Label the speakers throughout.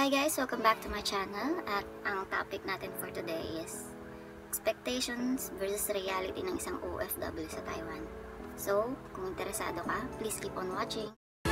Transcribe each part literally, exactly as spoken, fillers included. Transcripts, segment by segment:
Speaker 1: Hi guys! Welcome back to my channel at ang topic natin for today is expectations versus reality ng isang O F W sa Taiwan. So, kung interesado ka, please keep on watching.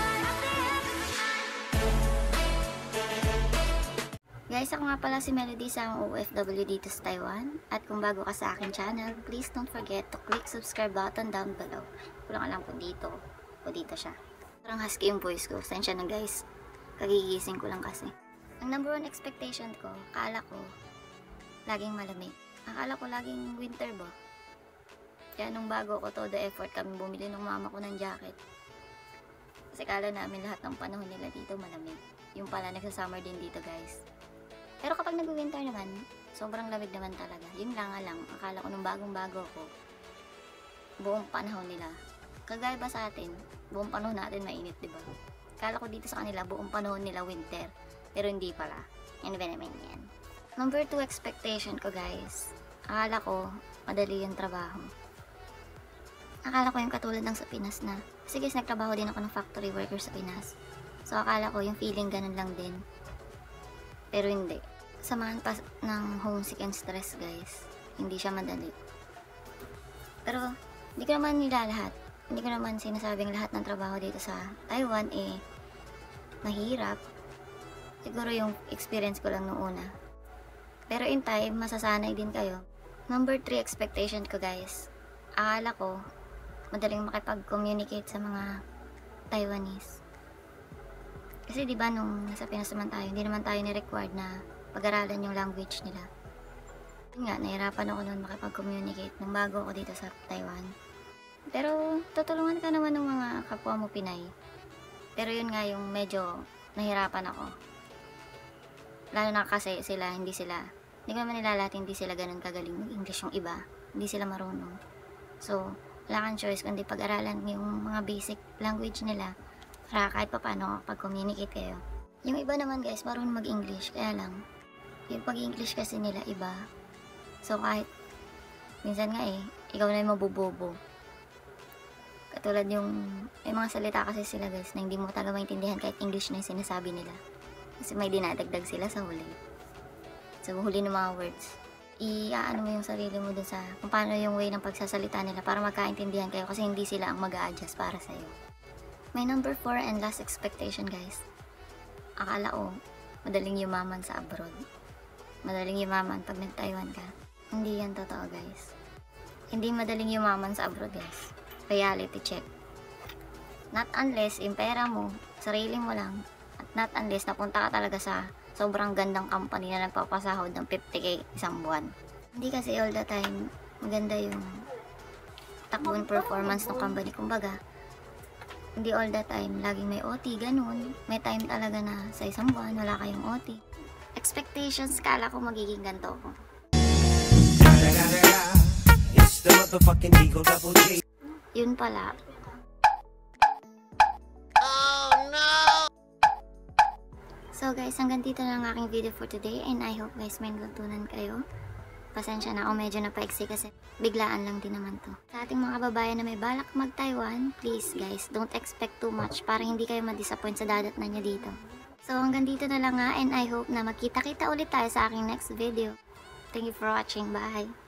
Speaker 1: Guys, ako nga pala si Melody, sa O F W dito sa Taiwan. At kung bago ka sa aking channel, please don't forget to click subscribe button down below. Kulang alam kung dito o dito siya. Parang husky yung voice ko. Sensya na guys. Kagigising ko lang kasi. Ang number one expectation ko, akala ko laging malamig. Akala ko laging winter ba? Kaya nung bago ko todo effort kami bumili ng mama ko ng jacket. Kasi akala namin lahat ng panahon nila dito malamig. Yung pala nagsa-summer din dito guys. Pero kapag nag-winter naman, sobrang lamig naman talaga. Yun lang nga lang, akala ko nung bagong bago ko, buong panahon nila. Kagaya ba sa atin, buong panahon natin mainit, diba? Akala ko dito sa kanila, buong panahon nila winter. Pero hindi pala. Yan ba naman yan. Number two expectation ko guys. Akala ko, madali yung trabaho. Akala ko yung katulad ng sa Pinas na. Kasi guys, nagtrabaho din ako ng factory worker sa Pinas. So akala ko yung feeling ganun lang din. Pero hindi. Samahan pa ng homesick and stress guys. Hindi siya madali. Pero, hindi ko naman nila lahat. Hindi ko naman sinasabing lahat ng trabaho dito sa Taiwan eh mahirap. Siguro yung experience ko lang noong una. Pero in time, masasanay din kayo. Number three expectation ko guys. Akala ko, madaling makipag-communicate sa mga Taiwanese. Kasi diba nung nasa Pinas naman tayo, hindi naman tayo ni-required na pag-aralan yung language nila. Yun nga, nahirapan ako noon makipag-communicate nung bago ako dito sa Taiwan. Pero tutulungan ka naman ng mga kapwa mo Pinay. Pero yun nga yung medyo nahirapan ako. Lalo na kasi sila, hindi sila, hindi ko naman nila lahat, hindi sila ganun kagaling mag-English yung iba. Hindi sila marunong. So, wala kang choice kundi pag-aralan yung mga basic language nila para kahit pa paano pag-communicate kayo. Yung iba naman guys, marunong mag-English, kaya lang, yung pag-English kasi nila iba. So, kahit, minsan nga eh, ikaw na yung mabubobo. Katulad yung, may mga salita kasi sila guys na hindi mo talaga maintindihan kahit English na yung sinasabi nila. Kasi may dinadagdag sila sa huli. Sa huli ng mga words. I-aano mo yung sarili mo dun sa kung paano yung way ng pagsasalita nila para magkaintindihan kayo kasi hindi sila ang mag-a-adjust para sa'yo. My number four and last expectation guys. Akala ko, madaling yumaman sa abroad. Madaling yumaman pag nag-Taiwan ka. Hindi yan totoo guys. Hindi madaling yumaman sa abroad guys. Reality check. Not unless yung pera mo, sarili mo lang. At not unless napunta ka talaga sa sobrang gandang company na nagpapasahod ng fifty K isang buwan. Hindi kasi all the time maganda yung takbong performance ng company. Kumbaga, hindi all the time laging may O T, ganun. May time talaga na sa isang buwan wala kayong O T. Expectations, kala ko magiging ganito ko. Yun pala. So guys, hanggang dito na ang aking video for today and I hope guys may natutunan kayo. Pasensya na ako, medyo napaiksi kasi biglaan lang din naman to. Sa ating mga kababayan na may balak mag-Taiwan, please guys, don't expect too much para hindi kayo ma-disappoint sa dadatnan nyo dito. So hanggang dito na lang nga and I hope na magkita-kita ulit tayo sa aking next video. Thank you for watching. Bye!